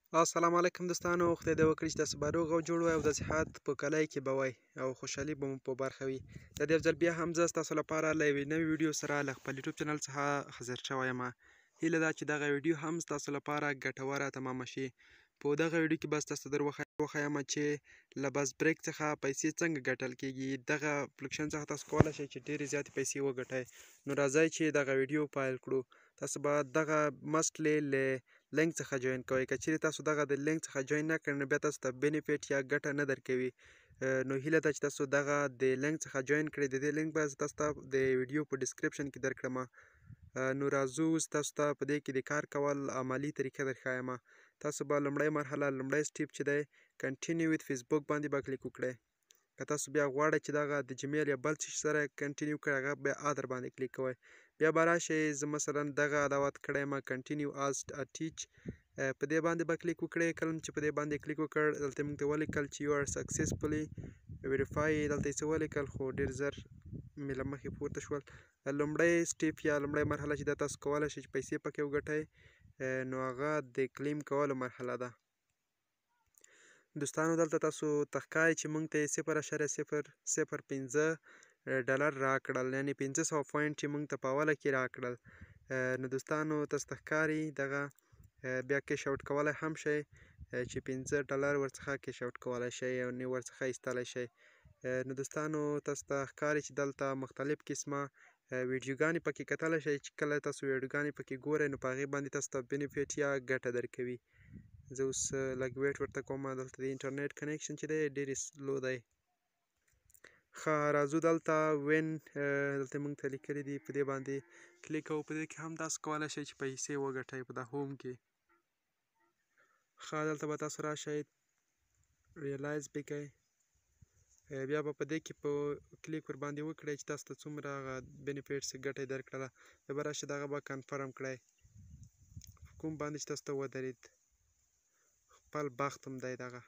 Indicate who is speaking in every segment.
Speaker 1: السلام علیکم دوستانو، خدای دې وکړي چې تاسو به روغ او جوړ وئ او د صحت په کلي کې به وئ او خوشحالي به مو په برخه وي. د دې یو ځل بیا هم زه ستاسو لپاره له یوې نوې ویډیو سره له خپل یوټیوب چینل څخه حاضر شوی یم. هیله ده چې دغه ویډیو هم ستاسو لپاره ګټوره تمامه شي. په دغه ویډیو کې به ستاسو در وښیم چې له بس بریک څخه پیسې څنګه ګټل کیږي. دغه اپلیکیشن څخه تاسو کولی شئ چې ډېرې زیاتې پیسې وګټئ. نو راځئ چې دغه ویډیو پیل کړو. تاسو به دغه مستلی له لینک څخه جوین کوئ. که چیرې تاسو دغه د لینک څخه جوین نه کړئ نو بیا تاسو ته بینیفیټ یا ګټه نه درکوي. نو هیله ده چې تاسو دغه د لینک څخه جوین کړئ. د دې لینک به زه تاسو ته د ویډیو په ډسکرپشن کې درکړم. نو راځو اوس تاسو ته په دې کې د کار کول عملي طریقه درښایم. تاسو به لومړی مرحله لومړی سټیپ چې دی کنټینیو ویت فیسبوک باندې به کلیک وکړئ. که تاسو بیا غواړئ چې دغه د جمیل یا بل څه سره کنټینیو کړئ هغه بیا ادر باندې کلیک کوئ. بیا به راشئ زه مثلا دغه دعوت کړی یم کنټینیو از ټیچ، په دې باندې به کلیک وکړئ. کله چې په دې باندې کلیک وکړ دلته موږ ته ولیکل چې یو ار سکسسفولي ویریفای، دلته یې څه ولیکل خو ډېر زر مې له مخې پورته شول. لومړی سټیپ یا لومړی مرحله چې دا تاسو کولی شئ چې پیسې پکې وګټئ نو هغه د کلیم کولو مرحله ده. دوستانو دلته تاسو ته ښکاري چې موږ ته یې 0.005 ډالر راکړل، یعنې 500 پوینټ چې موږ ته په اوله کې راکړل. نو دوستانو تاسو ته ښکاري دغه بیا کیش آوټ کولی هم شئ چې 15 ډالر ورڅخه کیش آوټ کولی شئ او ورڅخه ایستلی شئ. نو دوستانو تاسو ته ښکاري چې دلته مختلف قسمه ویډیوګانې پکې کتلی شئ چې کله تاسو ویډیوګانې پکې ګورئ نو په هغې باندې تاسو ته بینیفیټ یا ګټه درکوي. زه اوس لږ ویټ ورته کوم، دلته د انټرنیټ کنیکشن چې دی ډېر سلو دی. ښه راځو دلته وین دلته موږ ته لیکلي دي په دې باندې کلیک کوو. په دې کې هم تاسو کولی شئ چې پیسې وګټئ په د هوم کې. ښه دلته به تاسو راشئ ریلایز بیکئ، بیا به په دې کې په کلیک ورباندې وکړئ چې تاسو ته څومره هغه بینیفیټس ګټه یې درکړله. بیا به راشئ دغه به کنفرم کړئ کوم باندې چې تاسو ته ودرېد. خپل بخت هم دی دغه.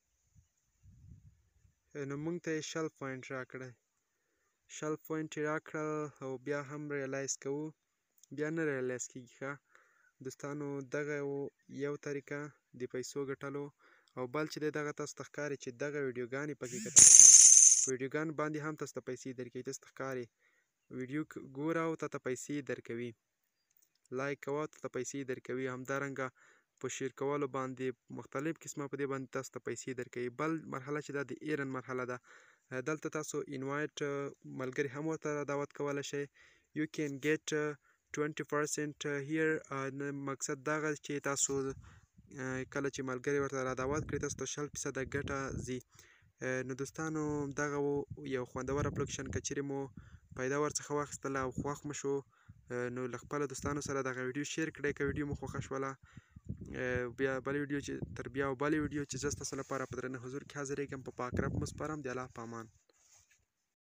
Speaker 1: نو موږ ته یې 20 پوینټ راکړی، 20 پوینټ یې راکړل او بیا هم ریلایز کوو، بیا نه ریلایز کېږي. ښه دوستانو دغه یو طریقه د پیسو ګټلو، او بل چې دی دغه تاسو ته ښکاري چې دغه ویډیوګانې پکې کتلی شئ. په ویډیوګانو باندې هم تاسو ته پیسې درکوي. تاسو ته ښکاري ویډیو ګوره او تا ته پیسې درکوي، لایک کوه او تا ته پیسې درکوي. همدارنګه په شیر کولو باندې مختلف قسمه په دې باندې تاسو ته پیسې درکوي. بل مرحله چې دا د ایرن مرحله ده، دلته تاسو انوایټ ملګري هم ورته دعوت کولی شئ. یو کین ګیټ 20% هیر. مقصد دغه چې تاسو کله چې ملګري ورته را دعوت کړئ تاسو ته 20% ګټه ځي. نو دوستانو دغه یو خوندور اپلیکیشن که چیرې مو پیدا ورڅخه واخیستله او خوښ مو شو نو له خپلو دوستانو سره دغه ویډیو شیر کړئ. که ویډیو مو خوښه شوله بیا بلې ویډیو چې تر بیا او بلې ویډیو چې زه ستاسو لپاره په درنه حضور کې حاضرېږم په پاک رب مو سپارم. د الله په امان.